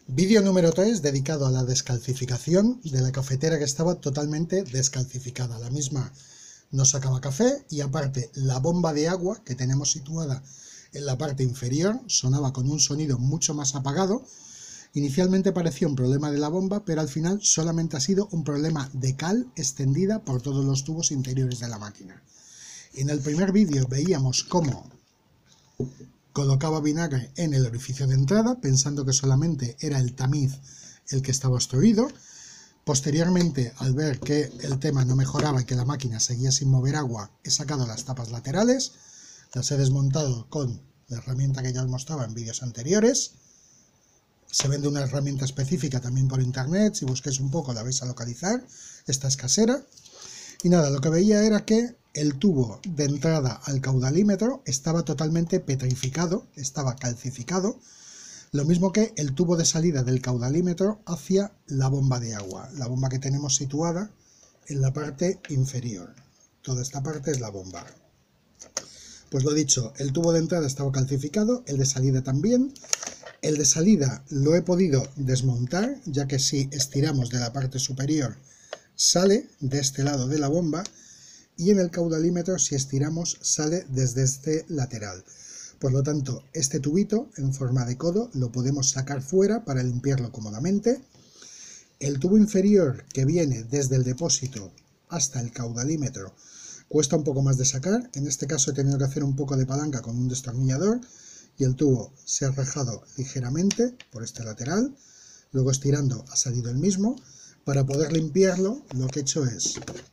Vídeo número 3 dedicado a la descalcificación de la cafetera que estaba totalmente descalcificada. La misma no sacaba café y aparte la bomba de agua que tenemos situada en la parte inferior sonaba con un sonido mucho más apagado. Inicialmente parecía un problema de la bomba, pero al final solamente ha sido un problema de cal extendida por todos los tubos interiores de la máquina. En el primer vídeo veíamos cómo colocaba vinagre en el orificio de entrada, pensando que solamente era el tamiz el que estaba obstruido. Posteriormente, al ver que el tema no mejoraba y que la máquina seguía sin mover agua, he sacado las tapas laterales, las he desmontado con la herramienta que ya os mostraba en vídeos anteriores. Se vende una herramienta específica también por internet, si busquéis un poco la vais a localizar, esta es casera. Y nada, lo que veía era que el tubo de entrada al caudalímetro estaba totalmente petrificado, estaba calcificado, lo mismo que el tubo de salida del caudalímetro hacia la bomba de agua, la bomba que tenemos situada en la parte inferior. Toda esta parte es la bomba. Pues lo dicho, el tubo de entrada estaba calcificado, el de salida también. El de salida lo he podido desmontar, ya que si estiramos de la parte superior sale de este lado de la bomba, y en el caudalímetro si estiramos sale desde este lateral. Por lo tanto, este tubito en forma de codo lo podemos sacar fuera para limpiarlo cómodamente. El tubo inferior que viene desde el depósito hasta el caudalímetro cuesta un poco más de sacar. En este caso he tenido que hacer un poco de palanca con un destornillador y el tubo se ha rajado ligeramente por este lateral. Luego estirando ha salido el mismo. Para poder limpiarlo, lo que he hecho es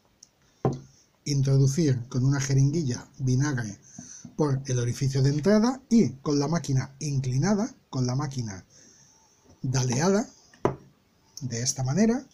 introducir con una jeringuilla vinagre por el orificio de entrada y con la máquina inclinada, con la máquina daleada, de esta manera,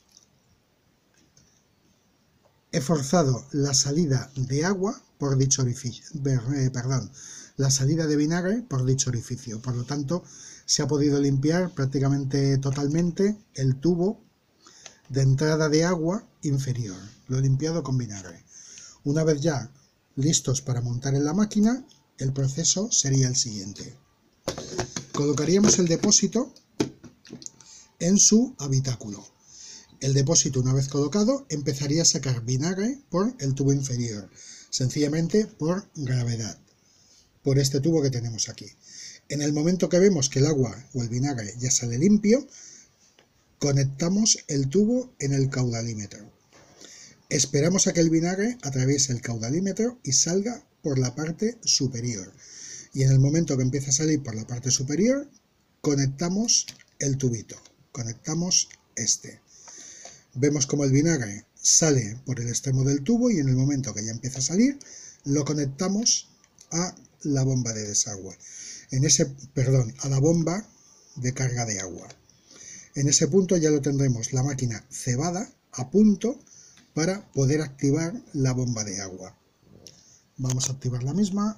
he forzado la salida de agua por dicho orificio, la salida de vinagre por dicho orificio. Por lo tanto, se ha podido limpiar prácticamente totalmente el tubo de entrada de agua inferior. Lo he limpiado con vinagre. Una vez ya listos para montar en la máquina, el proceso sería el siguiente. Colocaríamos el depósito en su habitáculo. El depósito, una vez colocado, empezaría a sacar vinagre por el tubo inferior, sencillamente por gravedad, por este tubo que tenemos aquí. En el momento que vemos que el agua o el vinagre ya sale limpio, conectamos el tubo en el caudalímetro. Esperamos a que el vinagre atraviese el caudalímetro y salga por la parte superior. Y en el momento que empieza a salir por la parte superior, conectamos el tubito. Conectamos este. Vemos como el vinagre sale por el extremo del tubo y en el momento que ya empieza a salir, lo conectamos a la bomba de desagüe. A la bomba de carga de agua. En ese punto ya lo tendremos la máquina cebada a punto para poder activar la bomba de agua. Vamos a activar la misma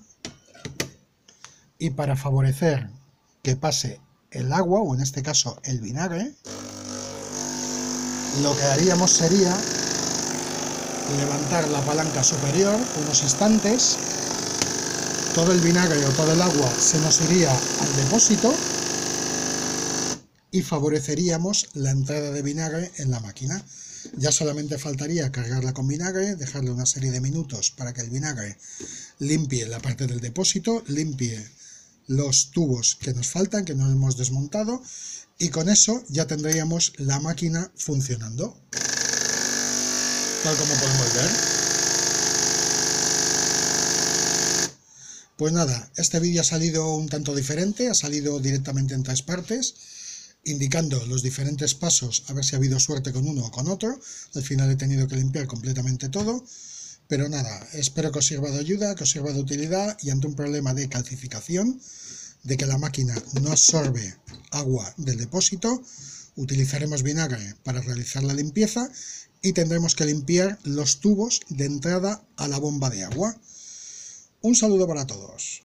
y para favorecer que pase el agua, o en este caso el vinagre, lo que haríamos sería levantar la palanca superior unos instantes, todo el vinagre o todo el agua se nos iría al depósito y favoreceríamos la entrada de vinagre en la máquina. Ya solamente faltaría cargarla con vinagre, dejarle una serie de minutos para que el vinagre limpie la parte del depósito, limpie los tubos que nos faltan, que no hemos desmontado, y con eso ya tendríamos la máquina funcionando, tal como podemos ver. Pues nada, este vídeo ha salido un tanto diferente, ha salido directamente en 3 partes, indicando los diferentes pasos, a ver si ha habido suerte con uno o con otro. Al final he tenido que limpiar completamente todo, pero nada, espero que os sirva de ayuda, que os sirva de utilidad, y ante un problema de calcificación, de que la máquina no absorbe agua del depósito, utilizaremos vinagre para realizar la limpieza y tendremos que limpiar los tubos de entrada a la bomba de agua. Un saludo para todos.